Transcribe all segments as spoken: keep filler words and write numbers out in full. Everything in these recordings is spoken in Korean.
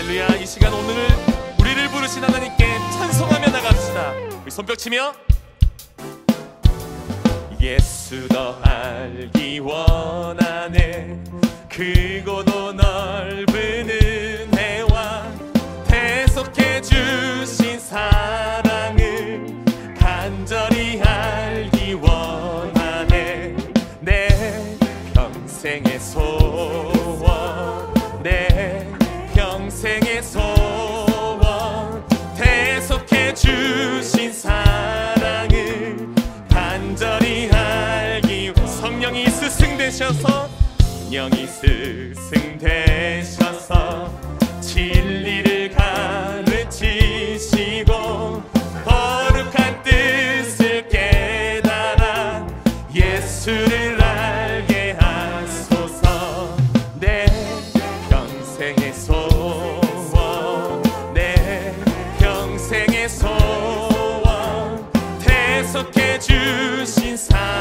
할렐루야. 이 시간 오늘 우리를 부르신 하나님께 찬송하며 나갑시다. 우리 손뼉 치며 예수 더 알기 원하네. 크고도 넓은 은혜와 대속해 주신 사랑을 간절히 알기 원하네. 내 평생의 소원, 내 평생의 소원, 대속해 주신 사랑을 간절히 알기. 성령이 스승되셔서 성령이 스승되셔서 진리를 가르치시고 거룩한 뜻을 깨달아 예수를 알게 하소서. 내 평생의 소원, 내 평생의 소원, 대속해 주신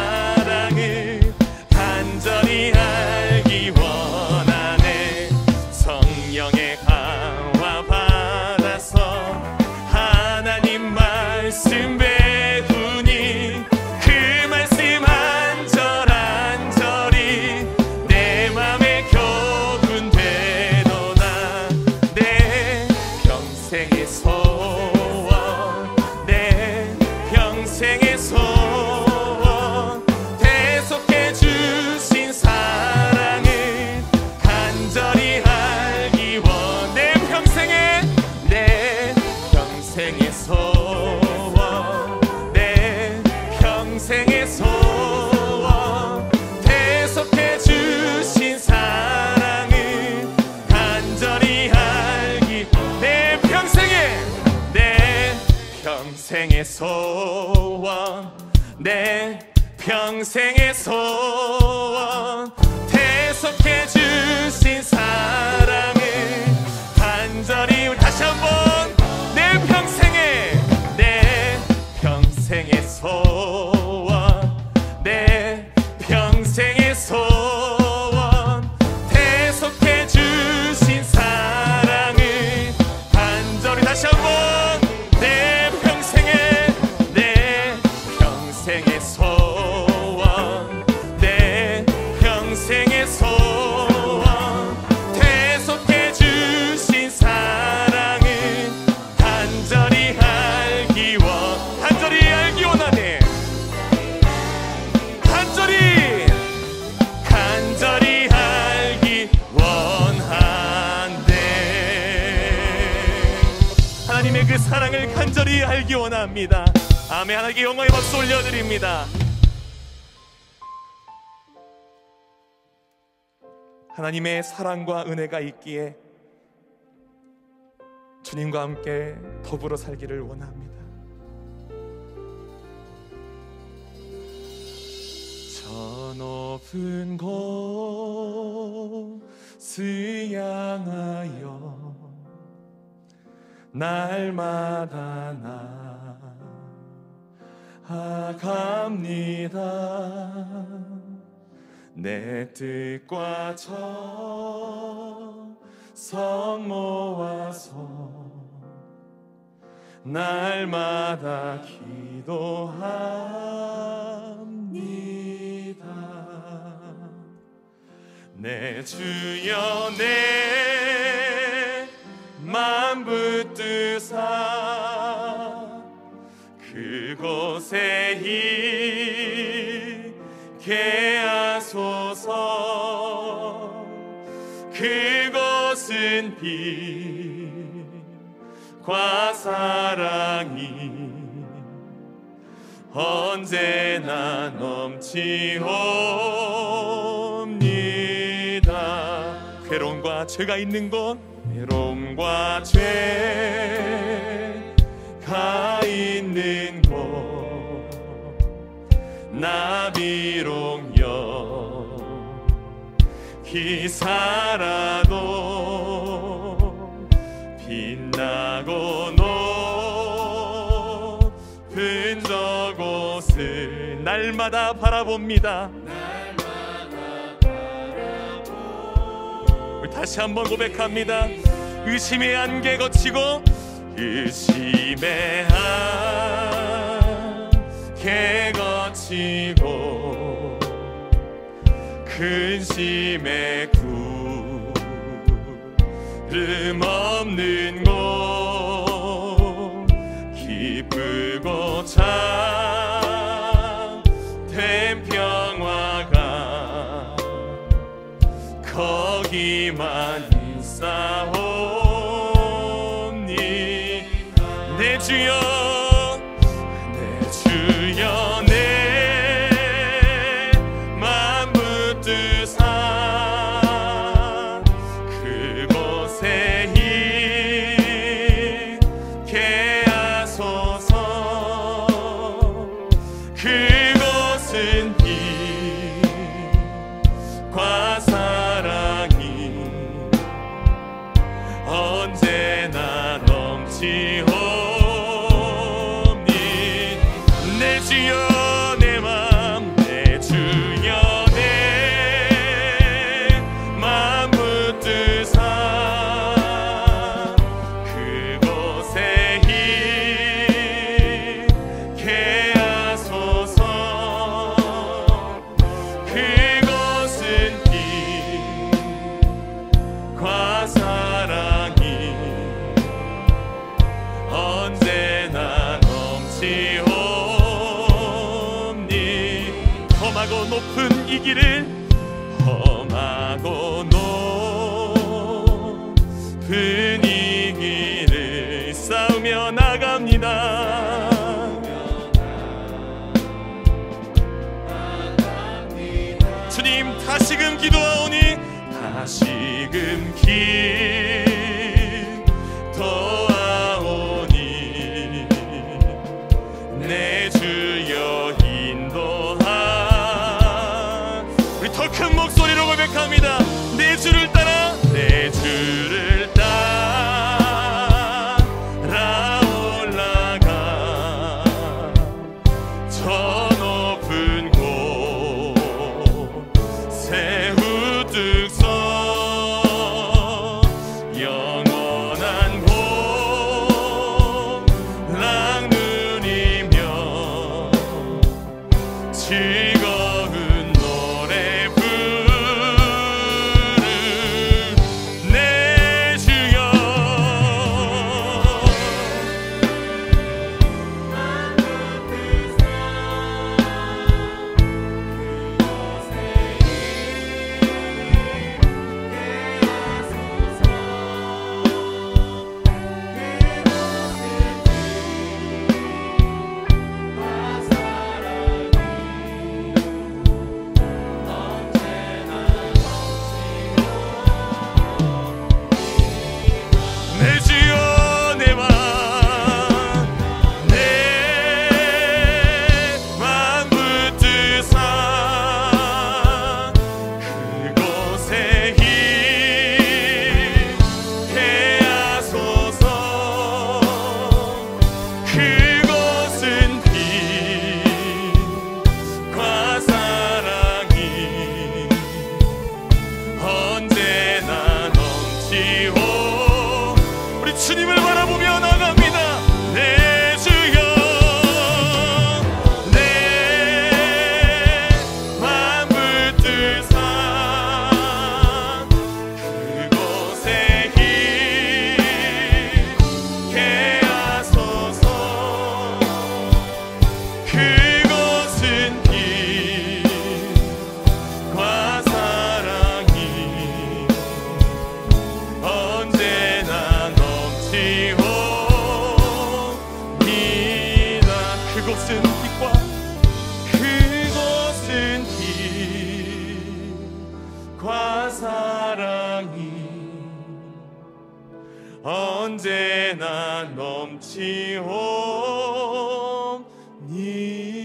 사랑을 간절히 알기 원하네. 성령의 강화 받아서 하나님 말씀 배우니 그 말씀 한 절 한 절이 내 맘에 교훈되도다. 내 평생의 소원, 내 평생의 소원, 대속해 주신 사랑을 간절히 알기 원. 내 평생의 내 평생의 소원, 내 평생의 소원, 대속해 주신 사랑을 간절히 알기. 내 평생의 내 평생의 소원, 내 평생의 소원, 대속해 주신 사랑을 간절히. 우리 다시 한번 내 평생의 내 평생의 소원, 내 평생의 소원, 대속해 주신 사랑을 간절히. 다시 한번 내 평생의 내 평생의 소원, 내 평생의 소원, 대속해 주신 사랑을 간절히 알기 원. 간절히 알기 원하네. 간절히 간절히 알기 원한대. 하나님의 그 사랑을 간절히 알기 원합니다. 아멘. 하나님께 영광의 박수 올려드립니다. 하나님의 사랑과 은혜가 있기에 주님과 함께 더불어 살기를 원합니다. 저 높은 곳을 향하여 날마다 나아갑니다. 내 뜻과 정성 모아서 날마다 기도합니다. 내 주여 내 맘 붙드사 그곳에 있게 하소서. 그곳은 빛과 사랑이 언제나 넘치옵니다. 괴로움과 죄가 있는 곳, 괴로움과 죄가 있는 곳, 나 비록 여기 살아도 빛나고 높은 저곳을 날마다 바라봅니다. 날마다 바라보. 우리 다시 한번 고백합니다. 의심의 안개 거치고 의심의 안개 거치고 근심의 구름 없는 곳 기쁘고 참된 평화가 거기만 있사옵니 내 주여 내 주여 내 맘 붙드사 그곳에 있게 하소서 그곳은 빛과 사랑이 언제나 넘치오니 내 주여 내 맘 내 주여 내 맘 붙드사 그곳에 있게 하소서 그곳은 빛과 사랑이 언제나 넘치오니 험하고 높은 이 길을 험하고 높은 이 길을 싸우며 나갑니다. 주님 다시금 기도하오니 다시금 기도하오니 내 주여 인도하 우리 더 큰 목소리로 고백합니다. 내 주를 따라 내 주를 따라 올라가 저 높은 곳에 우뚝서 영원한 복락 누리며 즐거운 노래 부르는 내 주여 내 주여 내 맘 내 맘 붙드사 그곳에 있게 하소서 그곳은 빛과 사랑이 언제나 넘치오 우리 주님을 바라보며 나갑니다. 내 주여 내 맘 붙드사 그곳에 있게 하소서 그곳은 빛과 사랑이 언제나 넘치옵니다. 그곳은 빛과 그곳은 빛과 사랑이 언제나 넘치옵니다.